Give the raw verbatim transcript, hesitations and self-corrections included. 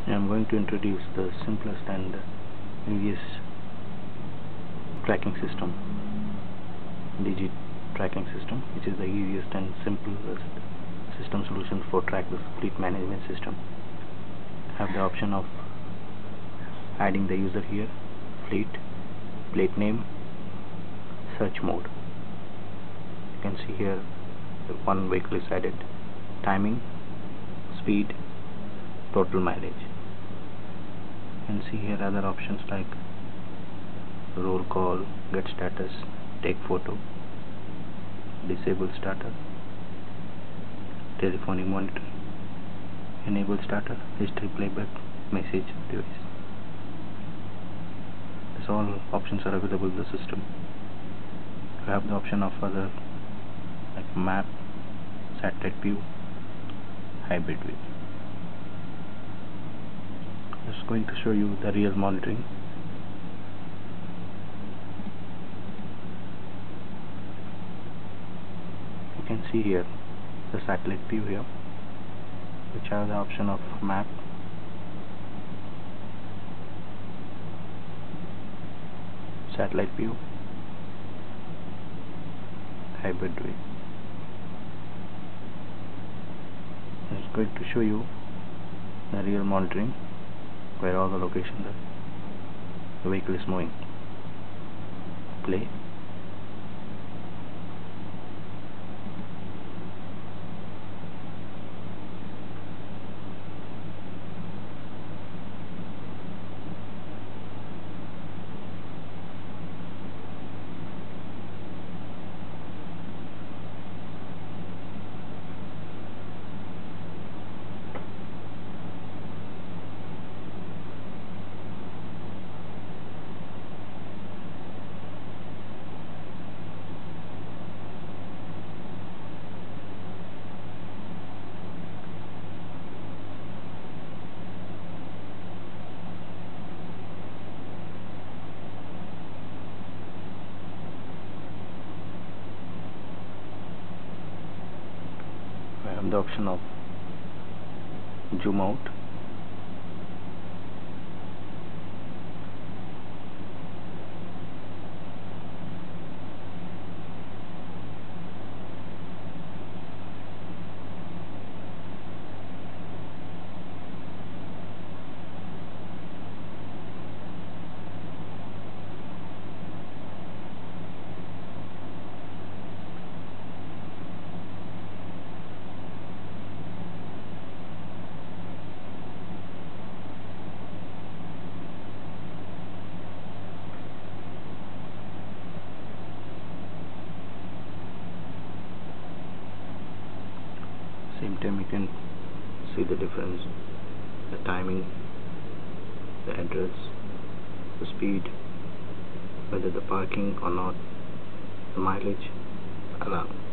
I'm going to introduce the simplest and easiest tracking system, DIGI tracking system, which is the easiest and simplest system solution for track the fleet management system. Have the option of adding the user here, fleet, plate name, search mode. You can see here the one vehicle is added, timing, speed, total mileage. You can see here other options like roll call, get status, take photo, disable starter, telephonic monitoring, enable starter, history playback, message device. These all options are available in the system. You have the option of other like map, satellite view, hybrid view. Just going to show you the real monitoring. You can see here the satellite view here, which have the option of map, satellite view, hybrid view. I'm just going to show you the real monitoring, where all the locations are. The vehicle is moving. Play. I have the option of zoom out, same time you can see the difference, the timing, the address, the speed, whether the parking or not, the mileage, alarm.